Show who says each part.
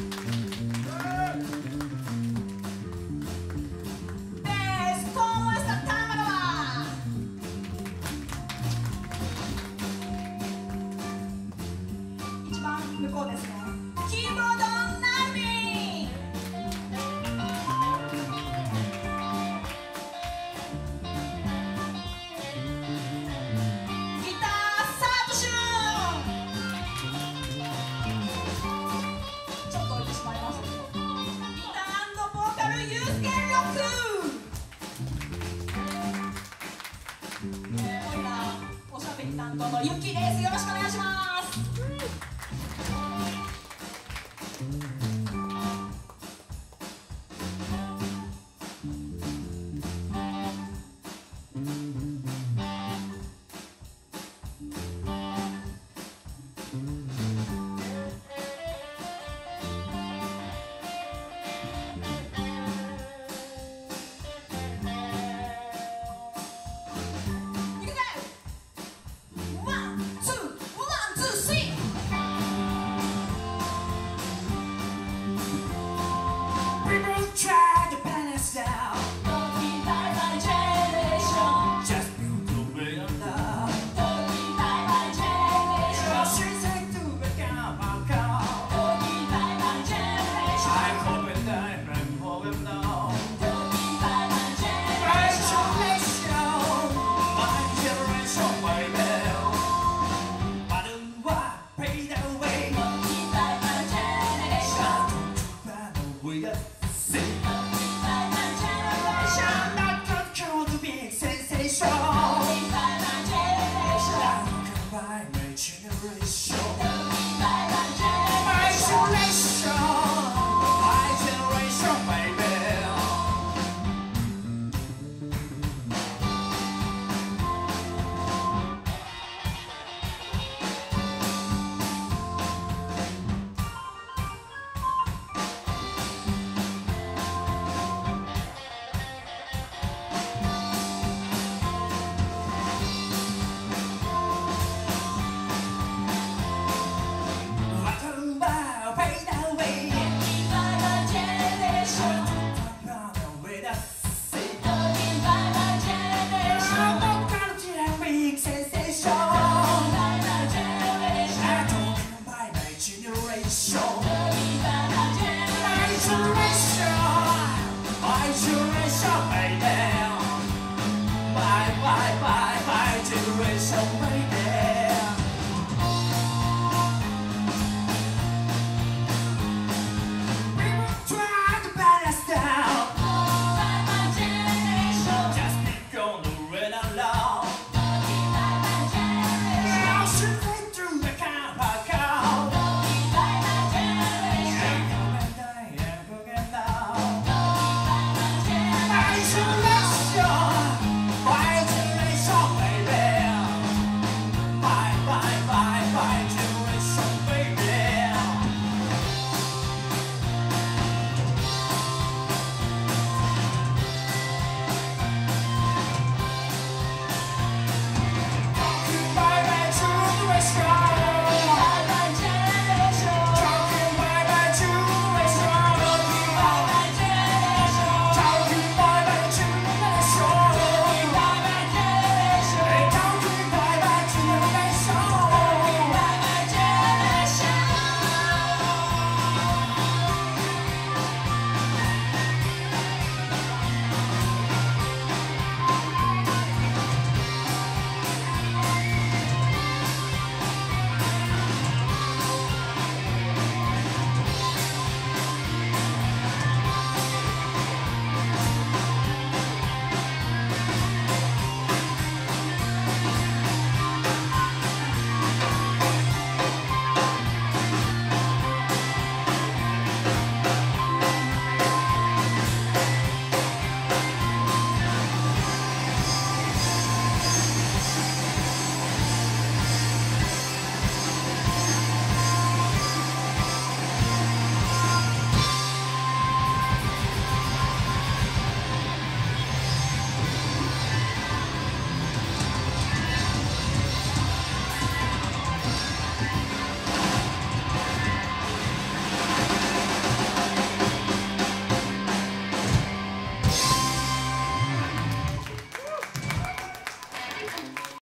Speaker 1: 向こうですね。キーボードナミギターサトシュン、ちょっと置いてしまいましたけど、ギター&ボーカルユースケロック。今おしゃべり担当のユキです。よろしくお願いします。Try to pen us down. Don't be like my generation. Just build the way of love. Don't be like my generation. She said to become a girl. Don't be like my generation. I hope it died and hope it now. Don't be like my generation. My generation, baby. I don't want to pay the way. Don't be like my generation. Don't run away. Show.